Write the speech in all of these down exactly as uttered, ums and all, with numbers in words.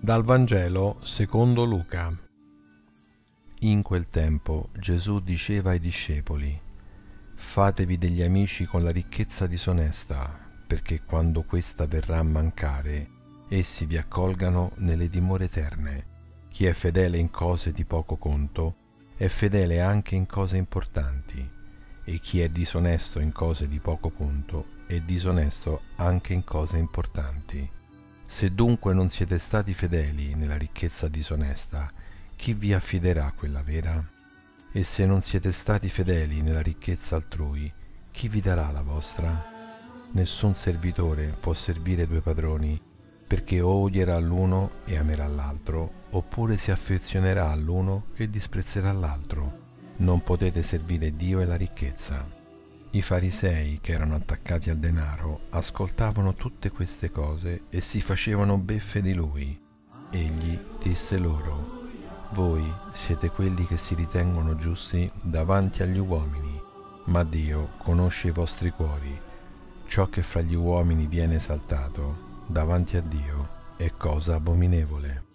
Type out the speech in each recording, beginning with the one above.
Dal Vangelo secondo Luca. In quel tempo Gesù diceva ai discepoli: fatevi degli amici con la ricchezza disonesta, perché quando questa verrà a mancare, essi vi accolgano nelle dimore eterne. Chi è fedele in cose di poco conto, è fedele anche in cose importanti, e chi è disonesto in cose di poco conto, è disonesto anche in cose importanti. Se dunque non siete stati fedeli nella ricchezza disonesta, chi vi affiderà quella vera? E se non siete stati fedeli nella ricchezza altrui, chi vi darà la vostra? Nessun servitore può servire due padroni, perché o odierà l'uno e amerà l'altro, oppure si affezionerà all'uno e disprezzerà l'altro. Non potete servire Dio e la ricchezza. I farisei, che erano attaccati al denaro, ascoltavano tutte queste cose e si facevano beffe di lui. Egli disse loro: voi siete quelli che si ritengono giusti davanti agli uomini, ma Dio conosce i vostri cuori. Ciò che fra gli uomini viene esaltato, davanti a Dio, è cosa abominevole.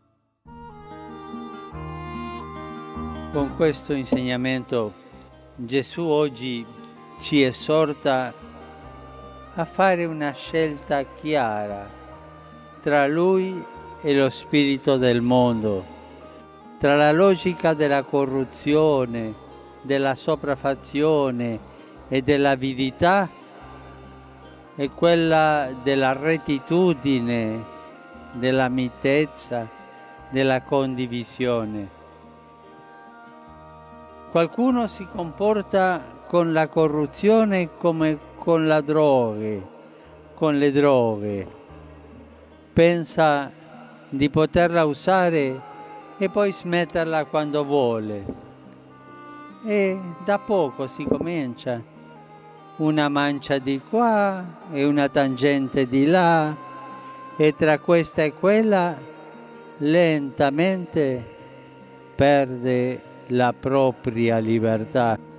Con questo insegnamento Gesù oggi ci esorta a fare una scelta chiara tra Lui e lo spirito del mondo, tra la logica della corruzione, della sopraffazione e dell'avidità e quella della rettitudine, della mitezza, della condivisione. Qualcuno si comporta con la corruzione come con la droghe, con le droghe. Pensa di poterla usare e poi smetterla quando vuole. E da poco si comincia. Una mancia di qua e una tangente di là, e tra questa e quella lentamente perde la propria libertà.